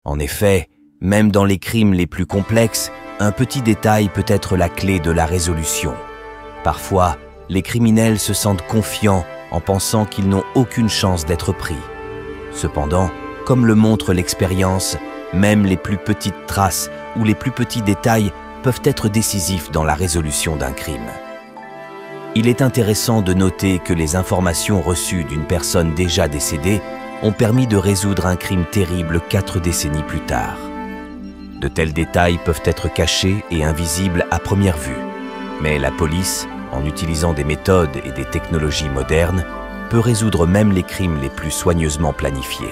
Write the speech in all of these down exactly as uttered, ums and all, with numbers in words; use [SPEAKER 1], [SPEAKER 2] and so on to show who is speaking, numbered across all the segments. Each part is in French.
[SPEAKER 1] En effet, même dans les crimes les plus complexes, un petit détail peut être la clé de la résolution. Parfois, les criminels se sentent confiants en pensant qu'ils n'ont aucune chance d'être pris. Cependant, comme le montre l'expérience, même les plus petites traces ou les plus petits détails peuvent être décisifs dans la résolution d'un crime. Il est intéressant de noter que les informations reçues d'une personne déjà décédée ont permis de résoudre un crime terrible quatre décennies plus tard. De tels détails peuvent être cachés et invisibles à première vue, mais la police, en utilisant des méthodes et des technologies modernes, peut résoudre même les crimes les plus soigneusement planifiés.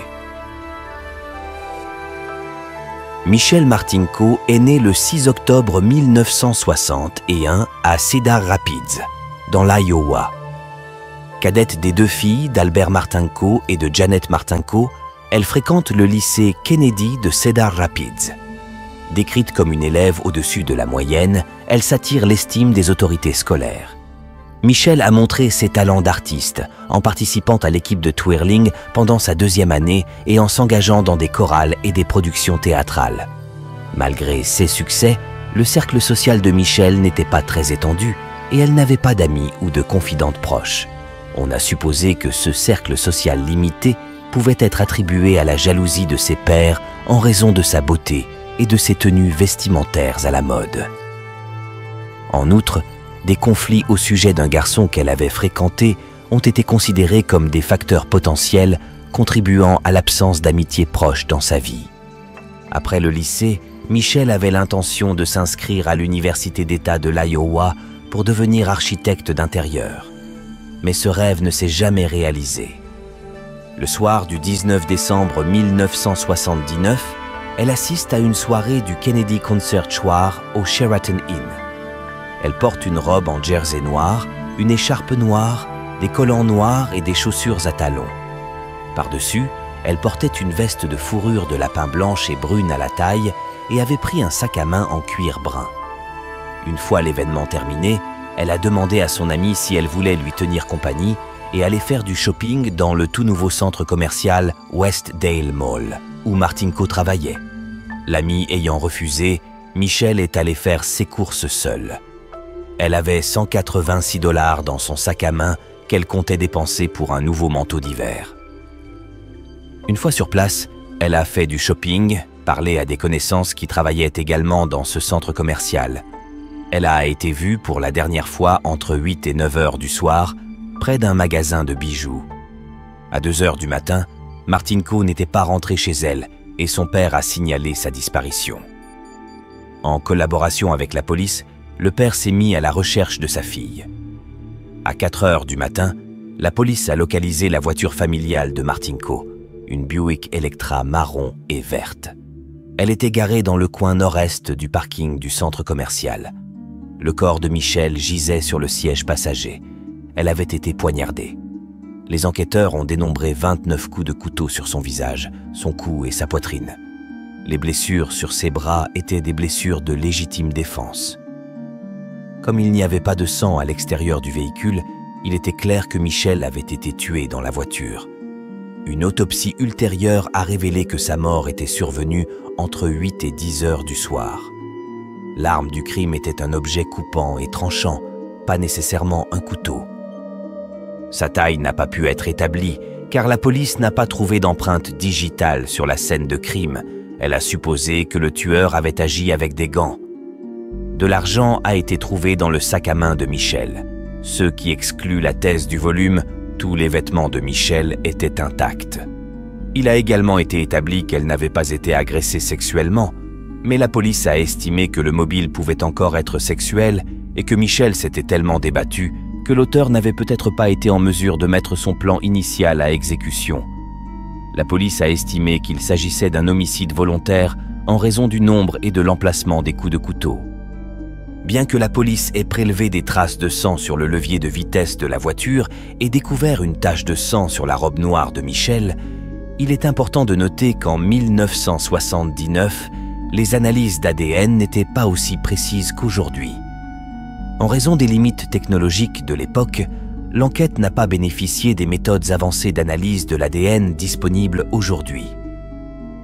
[SPEAKER 1] Michelle Martinko est née le six octobre mille neuf cent soixante et un à Cedar Rapids, dans l'Iowa. Cadette des deux filles d'Albert Martinko et de Janet Martinko, elle fréquente le lycée Kennedy de Cedar Rapids. Décrite comme une élève au-dessus de la moyenne, elle s'attire l'estime des autorités scolaires. Michelle a montré ses talents d'artiste en participant à l'équipe de twirling pendant sa deuxième année et en s'engageant dans des chorales et des productions théâtrales. Malgré ses succès, le cercle social de Michelle n'était pas très étendu et elle n'avait pas d'amis ou de confidentes proches. On a supposé que ce cercle social limité pouvait être attribué à la jalousie de ses pairs en raison de sa beauté et de ses tenues vestimentaires à la mode. En outre, des conflits au sujet d'un garçon qu'elle avait fréquenté ont été considérés comme des facteurs potentiels contribuant à l'absence d'amitié proche dans sa vie. Après le lycée, Michelle avait l'intention de s'inscrire à l'Université d'État de l'Iowa pour devenir architecte d'intérieur. Mais ce rêve ne s'est jamais réalisé. Le soir du dix-neuf décembre mille neuf cent soixante-dix-neuf, elle assiste à une soirée du Kennedy Conservatoire au Sheraton Inn. Elle porte une robe en jersey noir, une écharpe noire, des collants noirs et des chaussures à talons. Par-dessus, elle portait une veste de fourrure de lapin blanche et brune à la taille et avait pris un sac à main en cuir brun. Une fois l'événement terminé, elle a demandé à son amie si elle voulait lui tenir compagnie et aller faire du shopping dans le tout nouveau centre commercial Westdale Mall, où Martinko travaillait. L'amie ayant refusé, Michelle est allée faire ses courses seule. Elle avait cent quatre-vingt-six dollars dans son sac à main qu'elle comptait dépenser pour un nouveau manteau d'hiver. Une fois sur place, elle a fait du shopping, parlé à des connaissances qui travaillaient également dans ce centre commercial. Elle a été vue pour la dernière fois entre huit et neuf heures du soir, près d'un magasin de bijoux. À deux heures du matin, Martinko n'était pas rentrée chez elle et son père a signalé sa disparition. En collaboration avec la police, le père s'est mis à la recherche de sa fille. À quatre heures du matin, la police a localisé la voiture familiale de Martinko, une Buick Electra marron et verte. Elle était garée dans le coin nord-est du parking du centre commercial. Le corps de Michelle gisait sur le siège passager. Elle avait été poignardée. Les enquêteurs ont dénombré vingt-neuf coups de couteau sur son visage, son cou et sa poitrine. Les blessures sur ses bras étaient des blessures de légitime défense. Comme il n'y avait pas de sang à l'extérieur du véhicule, il était clair que Michelle avait été tuée dans la voiture. Une autopsie ultérieure a révélé que sa mort était survenue entre huit et dix heures du soir. L'arme du crime était un objet coupant et tranchant, pas nécessairement un couteau. Sa taille n'a pas pu être établie, car la police n'a pas trouvé d'empreinte digitale sur la scène de crime. Elle a supposé que le tueur avait agi avec des gants. De l'argent a été trouvé dans le sac à main de Michelle. Ce qui exclut la thèse du volume, tous les vêtements de Michelle étaient intacts. Il a également été établi qu'elle n'avait pas été agressée sexuellement, mais la police a estimé que le mobile pouvait encore être sexuel et que Michelle s'était tellement débattue que l'auteur n'avait peut-être pas été en mesure de mettre son plan initial à exécution. La police a estimé qu'il s'agissait d'un homicide volontaire en raison du nombre et de l'emplacement des coups de couteau. Bien que la police ait prélevé des traces de sang sur le levier de vitesse de la voiture et découvert une tache de sang sur la robe noire de Michelle, il est important de noter qu'en mille neuf cent soixante-dix-neuf, les analyses d'A D N n'étaient pas aussi précises qu'aujourd'hui. En raison des limites technologiques de l'époque, l'enquête n'a pas bénéficié des méthodes avancées d'analyse de l'A D N disponibles aujourd'hui.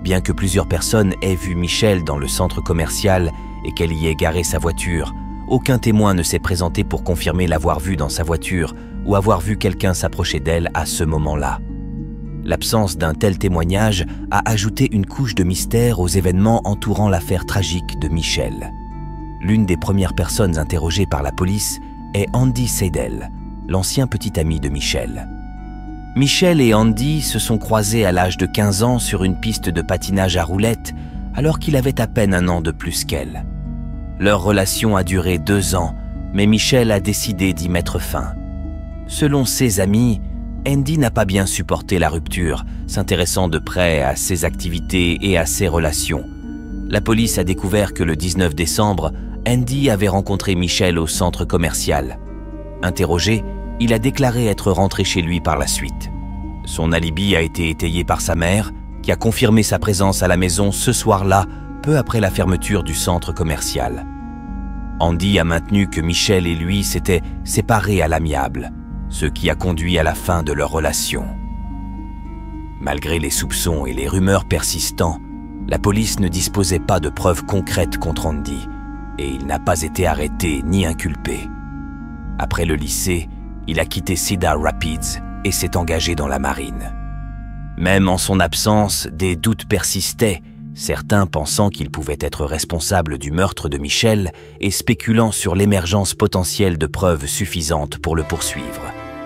[SPEAKER 1] Bien que plusieurs personnes aient vu Michelle dans le centre commercial et qu'elle y ait garé sa voiture, aucun témoin ne s'est présenté pour confirmer l'avoir vue dans sa voiture ou avoir vu quelqu'un s'approcher d'elle à ce moment-là. L'absence d'un tel témoignage a ajouté une couche de mystère aux événements entourant l'affaire tragique de Michelle. L'une des premières personnes interrogées par la police est Andy Seidel, l'ancien petit ami de Michelle. Michelle et Andy se sont croisés à l'âge de quinze ans sur une piste de patinage à roulettes alors qu'il avait à peine un an de plus qu'elle. Leur relation a duré deux ans, mais Michelle a décidé d'y mettre fin. Selon ses amis, Andy n'a pas bien supporté la rupture, s'intéressant de près à ses activités et à ses relations. La police a découvert que le dix-neuf décembre, Andy avait rencontré Michelle au centre commercial. Interrogé, il a déclaré être rentré chez lui par la suite. Son alibi a été étayé par sa mère, qui a confirmé sa présence à la maison ce soir-là, peu après la fermeture du centre commercial. Andy a maintenu que Michelle et lui s'étaient séparés à l'amiable, ce qui a conduit à la fin de leur relation. Malgré les soupçons et les rumeurs persistants, la police ne disposait pas de preuves concrètes contre Andy, et il n'a pas été arrêté ni inculpé. Après le lycée, il a quitté Cedar Rapids et s'est engagé dans la marine. Même en son absence, des doutes persistaient, certains pensant qu'il pouvait être responsable du meurtre de Michelle et spéculant sur l'émergence potentielle de preuves suffisantes pour le poursuivre.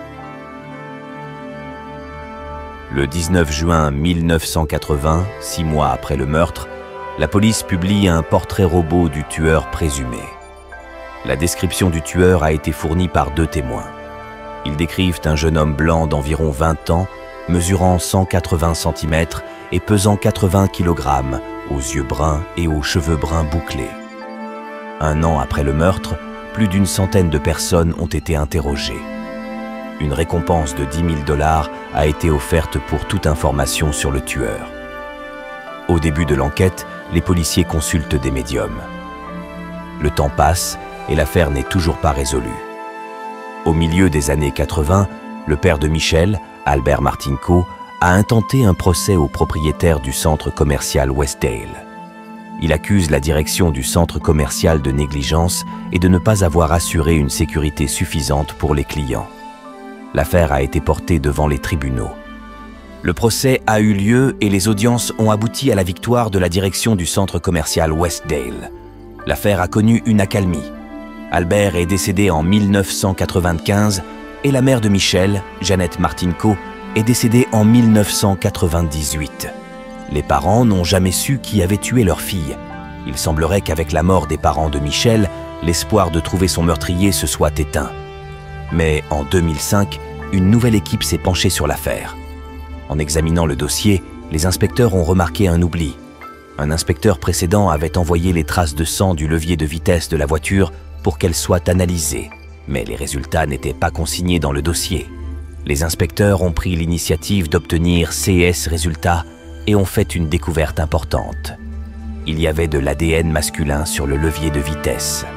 [SPEAKER 1] Le dix-neuf juin mille neuf cent quatre-vingts, six mois après le meurtre, la police publie un portrait robot du tueur présumé. La description du tueur a été fournie par deux témoins. Ils décrivent un jeune homme blanc d'environ vingt ans, mesurant cent quatre-vingts centimètres et pesant quatre-vingts kilogrammes, aux yeux bruns et aux cheveux bruns bouclés. Un an après le meurtre, plus d'une centaine de personnes ont été interrogées. Une récompense de dix mille dollars a été offerte pour toute information sur le tueur. Au début de l'enquête, les policiers consultent des médiums. Le temps passe et l'affaire n'est toujours pas résolue. Au milieu des années quatre-vingts, le père de Michelle, Albert Martinko, a intenté un procès au propriétaire du centre commercial Westdale. Il accuse la direction du centre commercial de négligence et de ne pas avoir assuré une sécurité suffisante pour les clients. L'affaire a été portée devant les tribunaux. Le procès a eu lieu et les audiences ont abouti à la victoire de la direction du centre commercial Westdale. L'affaire a connu une accalmie. Albert est décédé en mille neuf cent quatre-vingt-quinze et la mère de Michelle, Jeannette Martinko, est décédée en mille neuf cent quatre-vingt-dix-huit. Les parents n'ont jamais su qui avait tué leur fille. Il semblerait qu'avec la mort des parents de Michelle, l'espoir de trouver son meurtrier se soit éteint. Mais en deux mille cinq, une nouvelle équipe s'est penchée sur l'affaire. En examinant le dossier, les inspecteurs ont remarqué un oubli. Un inspecteur précédent avait envoyé les traces de sang du levier de vitesse de la voiture pour qu'elles soient analysées, mais les résultats n'étaient pas consignés dans le dossier. Les inspecteurs ont pris l'initiative d'obtenir C S résultats et ont fait une découverte importante. Il y avait de l'A D N masculin sur le levier de vitesse.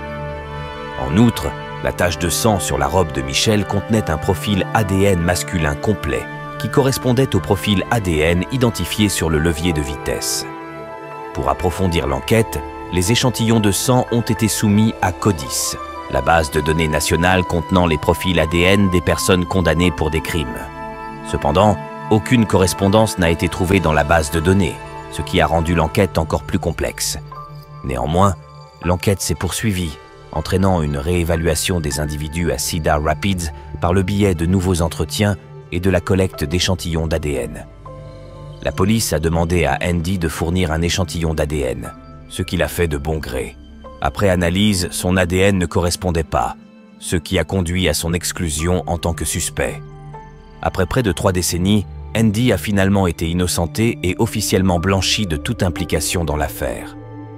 [SPEAKER 1] En outre, la tache de sang sur la robe de Michelle contenait un profil A D N masculin complet qui correspondait au profil A D N identifié sur le levier de vitesse. Pour approfondir l'enquête, les échantillons de sang ont été soumis à CODIS, la base de données nationale contenant les profils A D N des personnes condamnées pour des crimes. Cependant, aucune correspondance n'a été trouvée dans la base de données, ce qui a rendu l'enquête encore plus complexe. Néanmoins, l'enquête s'est poursuivie, entraînant une réévaluation des individus à Cedar Rapids par le biais de nouveaux entretiens et de la collecte d'échantillons d'A D N. La police a demandé à Andy de fournir un échantillon d'A D N, ce qu'il a fait de bon gré. Après analyse, son A D N ne correspondait pas, ce qui a conduit à son exclusion en tant que suspect. Après près de trois décennies, Andy a finalement été innocenté et officiellement blanchi de toute implication dans l'affaire.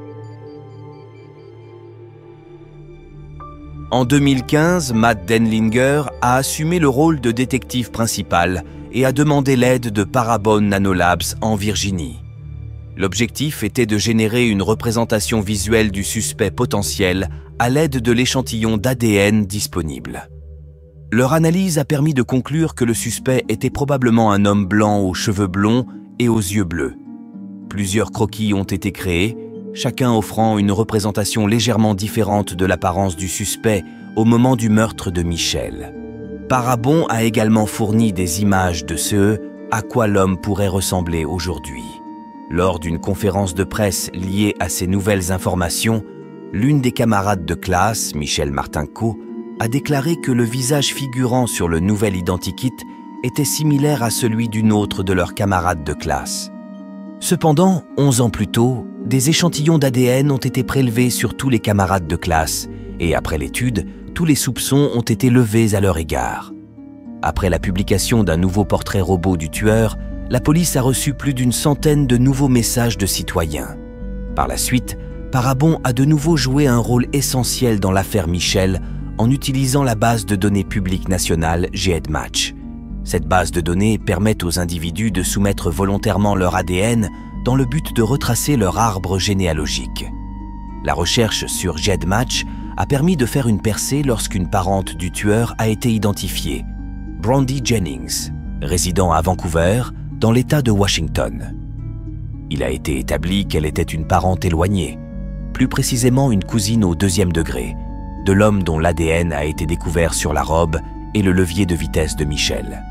[SPEAKER 1] En deux mille quinze, Matt Denlinger a assumé le rôle de détective principal et a demandé l'aide de Parabon Nanolabs en Virginie. L'objectif était de générer une représentation visuelle du suspect potentiel à l'aide de l'échantillon d'A D N disponible. Leur analyse a permis de conclure que le suspect était probablement un homme blanc aux cheveux blonds et aux yeux bleus. Plusieurs croquis ont été créés, chacun offrant une représentation légèrement différente de l'apparence du suspect au moment du meurtre de Michel. Parabon a également fourni des images de ce à quoi l'homme pourrait ressembler aujourd'hui. Lors d'une conférence de presse liée à ces nouvelles informations, l'une des camarades de classe, Michel Martinko, a déclaré que le visage figurant sur le nouvel identikit était similaire à celui d'une autre de leurs camarades de classe. Cependant, onze ans plus tôt, des échantillons d'A D N ont été prélevés sur tous les camarades de classe et après l'étude, tous les soupçons ont été levés à leur égard. Après la publication d'un nouveau portrait robot du tueur, la police a reçu plus d'une centaine de nouveaux messages de citoyens. Par la suite, Parabon a de nouveau joué un rôle essentiel dans l'affaire Michel en utilisant la base de données publique nationale GEDmatch. Cette base de données permet aux individus de soumettre volontairement leur A D N dans le but de retracer leur arbre généalogique. La recherche sur GEDmatch a permis de faire une percée lorsqu'une parente du tueur a été identifiée, Brandy Jennings, résidant à Vancouver, dans l'État de Washington. Il a été établi qu'elle était une parente éloignée, plus précisément une cousine au deuxième degré, de l'homme dont l'A D N a été découvert sur la robe et le levier de vitesse de Michel.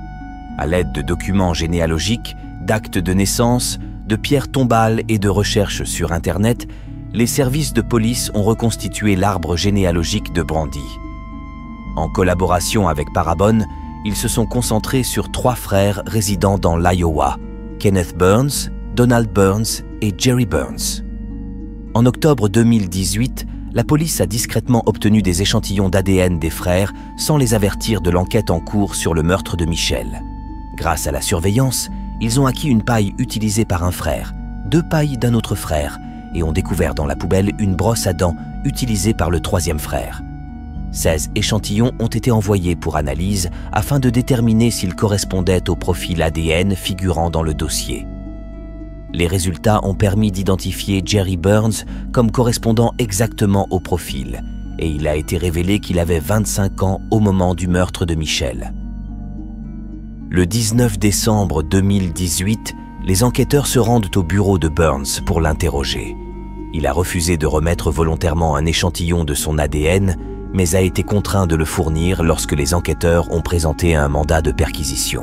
[SPEAKER 1] À l'aide de documents généalogiques, d'actes de naissance, de pierres tombales et de recherches sur Internet, les services de police ont reconstitué l'arbre généalogique de Brandy. En collaboration avec Parabon, ils se sont concentrés sur trois frères résidant dans l'Iowa, Kenneth Burns, Donald Burns et Jerry Burns. En octobre deux mille dix-huit, la police a discrètement obtenu des échantillons d'A D N des frères sans les avertir de l'enquête en cours sur le meurtre de Michel. Grâce à la surveillance, ils ont acquis une paille utilisée par un frère, deux pailles d'un autre frère, et ont découvert dans la poubelle une brosse à dents utilisée par le troisième frère. seize échantillons ont été envoyés pour analyse afin de déterminer s'ils correspondaient au profil A D N figurant dans le dossier. Les résultats ont permis d'identifier Jerry Burns comme correspondant exactement au profil, et il a été révélé qu'il avait vingt-cinq ans au moment du meurtre de Michel. Le dix-neuf décembre deux mille dix-huit, les enquêteurs se rendent au bureau de Burns pour l'interroger. Il a refusé de remettre volontairement un échantillon de son A D N, mais a été contraint de le fournir lorsque les enquêteurs ont présenté un mandat de perquisition.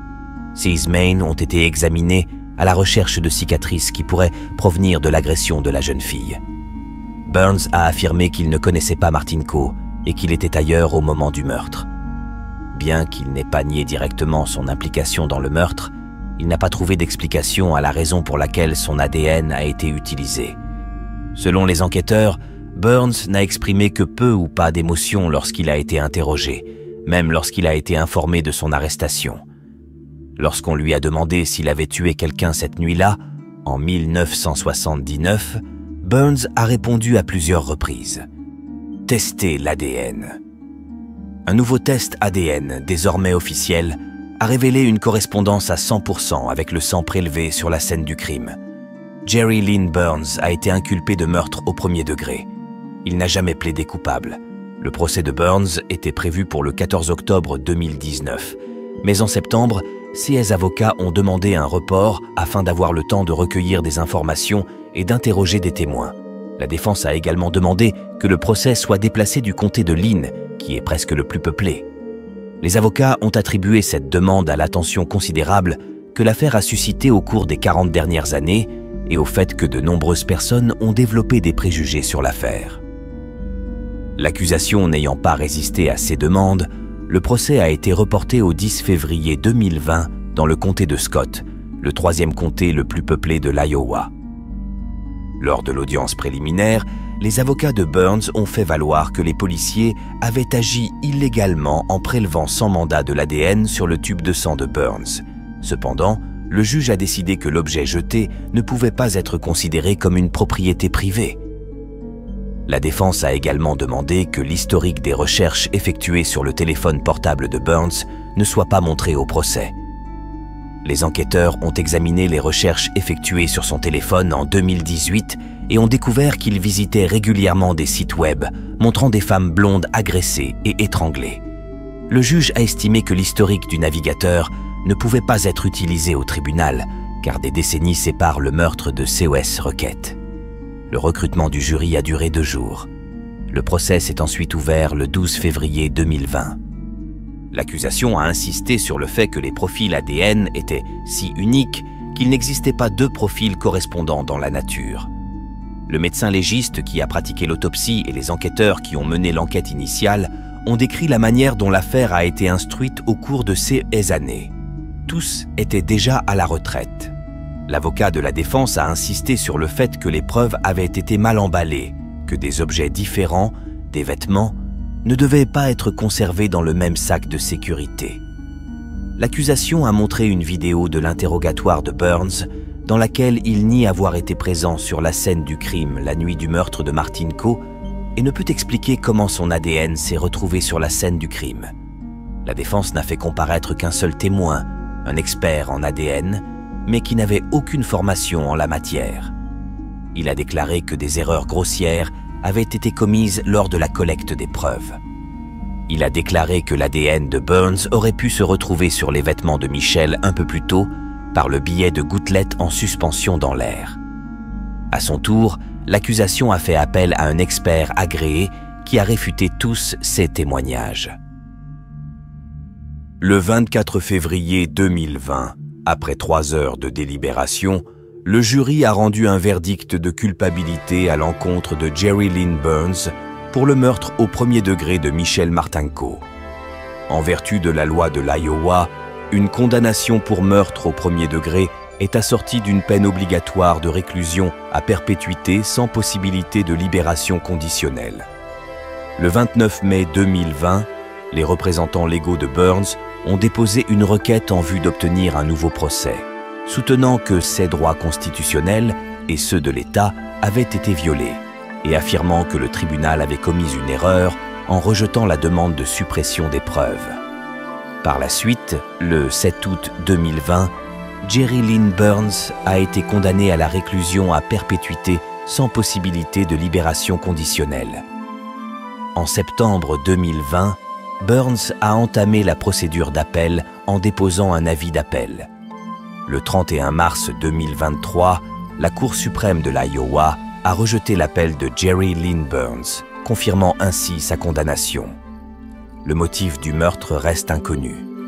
[SPEAKER 1] Ses mains ont été examinés à la recherche de cicatrices qui pourraient provenir de l'agression de la jeune fille. Burns a affirmé qu'il ne connaissait pas Martinko et qu'il était ailleurs au moment du meurtre. Bien qu'il n'ait pas nié directement son implication dans le meurtre, il n'a pas trouvé d'explication à la raison pour laquelle son A D N a été utilisé. Selon les enquêteurs, Burns n'a exprimé que peu ou pas d'émotion lorsqu'il a été interrogé, même lorsqu'il a été informé de son arrestation. Lorsqu'on lui a demandé s'il avait tué quelqu'un cette nuit-là, en mille neuf cent soixante-dix-neuf, Burns a répondu à plusieurs reprises « Testez l'A D N ». Un nouveau test A D N, désormais officiel, a révélé une correspondance à cent pour cent avec le sang prélevé sur la scène du crime. Jerry Lynn Burns a été inculpé de meurtre au premier degré. Il n'a jamais plaidé coupable. Le procès de Burns était prévu pour le quatorze octobre deux mille dix-neuf. Mais en septembre, ses avocats ont demandé un report afin d'avoir le temps de recueillir des informations et d'interroger des témoins. La défense a également demandé que le procès soit déplacé du comté de Lynn, qui est presque le plus peuplé. Les avocats ont attribué cette demande à l'attention considérable que l'affaire a suscité au cours des quarante dernières années et au fait que de nombreuses personnes ont développé des préjugés sur l'affaire. L'accusation n'ayant pas résisté à ces demandes, le procès a été reporté au dix février deux mille vingt dans le comté de Scott, le troisième comté le plus peuplé de l'Iowa. Lors de l'audience préliminaire, les avocats de Burns ont fait valoir que les policiers avaient agi illégalement en prélevant sans mandat de l'A D N sur le tube de sang de Burns. Cependant, le juge a décidé que l'objet jeté ne pouvait pas être considéré comme une propriété privée. La défense a également demandé que l'historique des recherches effectuées sur le téléphone portable de Burns ne soit pas montré au procès. Les enquêteurs ont examiné les recherches effectuées sur son téléphone en deux mille dix-huit et ont découvert qu'il visitait régulièrement des sites web montrant des femmes blondes agressées et étranglées. Le juge a estimé que l'historique du navigateur ne pouvait pas être utilisé au tribunal car des décennies séparent le meurtre de C O S Requette. Le recrutement du jury a duré deux jours. Le procès s'est ensuite ouvert le douze février deux mille vingt. L'accusation a insisté sur le fait que les profils A D N étaient si uniques qu'il n'existait pas deux profils correspondants dans la nature. Le médecin légiste qui a pratiqué l'autopsie et les enquêteurs qui ont mené l'enquête initiale ont décrit la manière dont l'affaire a été instruite au cours de ces années. Tous étaient déjà à la retraite. L'avocat de la défense a insisté sur le fait que les preuves avaient été mal emballées, que des objets différents, des vêtements, ne devaient pas être conservés dans le même sac de sécurité. L'accusation a montré une vidéo de l'interrogatoire de Burns dans laquelle il nie avoir été présent sur la scène du crime la nuit du meurtre de Martin Kau et ne peut expliquer comment son A D N s'est retrouvé sur la scène du crime. La défense n'a fait comparaître qu'un seul témoin, un expert en A D N, mais qui n'avait aucune formation en la matière. Il a déclaré que des erreurs grossières avaient été commises lors de la collecte des preuves. Il a déclaré que l'A D N de Burns aurait pu se retrouver sur les vêtements de Michel un peu plus tôt par le biais de gouttelettes en suspension dans l'air. À son tour, l'accusation a fait appel à un expert agréé qui a réfuté tous ces témoignages. Le vingt-quatre février deux mille vingt, après trois heures de délibération, le jury a rendu un verdict de culpabilité à l'encontre de Jerry Lynn Burns pour le meurtre au premier degré de Michel Martin Kau. En vertu de la loi de l'Iowa, une condamnation pour meurtre au premier degré est assortie d'une peine obligatoire de réclusion à perpétuité sans possibilité de libération conditionnelle. Le vingt-neuf mai deux mille vingt, les représentants légaux de Burns ont déposé une requête en vue d'obtenir un nouveau procès, soutenant que ses droits constitutionnels et ceux de l'État avaient été violés et affirmant que le tribunal avait commis une erreur en rejetant la demande de suppression des preuves. Par la suite, le sept août deux mille vingt, Jerry Lynn Burns a été condamné à la réclusion à perpétuité sans possibilité de libération conditionnelle. En septembre deux mille vingt, Burns a entamé la procédure d'appel en déposant un avis d'appel. Le trente et un mars deux mille vingt-trois, la Cour suprême de l'Iowa a rejeté l'appel de Jerry Lynn Burns, confirmant ainsi sa condamnation. Le motif du meurtre reste inconnu.